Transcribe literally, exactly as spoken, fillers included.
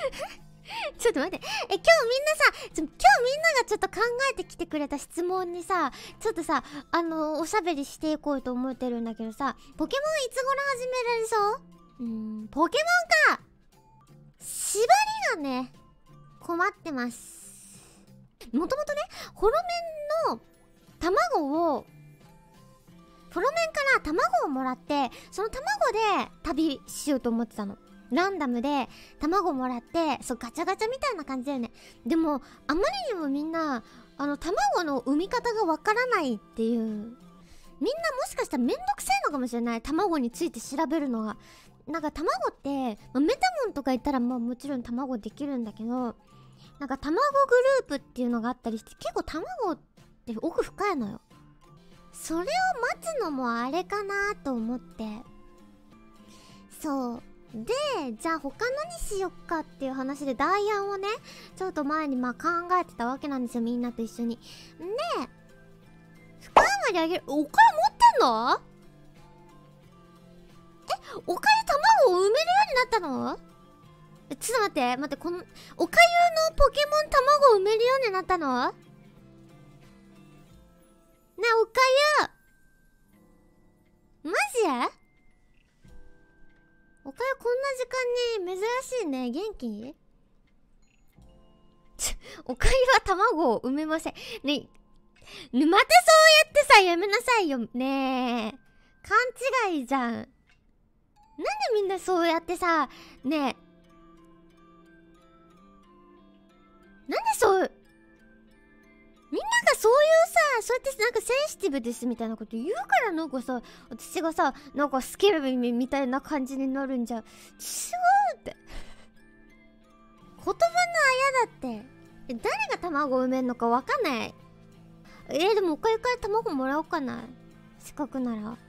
ちょっと待って。え、今日みんなさ、ちょ今日みんながちょっと考えてきてくれた質問にさ、ちょっとさ、あの、おしゃべりしていこうと思ってるんだけどさ、ポケモンいつ頃始められそう？うーん、ポケモンか。縛りがね、困ってます。もともとね、ホロメンの卵を、ホロメンから卵をもらって、その卵で旅しようと思ってたの。ランダムで卵もらって、そうガチャガチャみたいな感じだよね。でもあまりにもみんなあの卵の産み方がわからないっていう、みんなもしかしたらめんどくさいのかもしれない。卵について調べるのが。なんか卵って、まあ、メタモンとか言ったらまあもちろん卵できるんだけど、なんか卵グループっていうのがあったりして、結構卵って奥深いのよ。それを待つのもあれかなと思って、そうで、じゃあ他のにしよっかっていう話でダイアンをね、ちょっと前にまあ考えてたわけなんですよ、みんなと一緒に。で、深山にあげる。おかゆ持ってんの？え、おかゆ卵を産めるようになったの？え、ちょっと待って、待って、この、おかゆのポケモン卵を産めるようになったの？ねえ、おかゆマジ？おかゆこんな時間に珍しいね。元気？ちおかゆは卵を産めません。ね、ね、またそうやってさ、やめなさいよ。ねえ。勘違いじゃん。なんでみんなそうやってさ、ねえ。なんでそう、みんながそういうさ、そうやってなんかセンシティブですみたいなこと言うからなんかさ、私がさ、なんかスケルビンみたいな感じになるんじゃ、違うって。言葉のあやだって。え、誰が卵を産めんのかわかんない。えー、でもおかゆから卵もらおうかな。せっかくなら。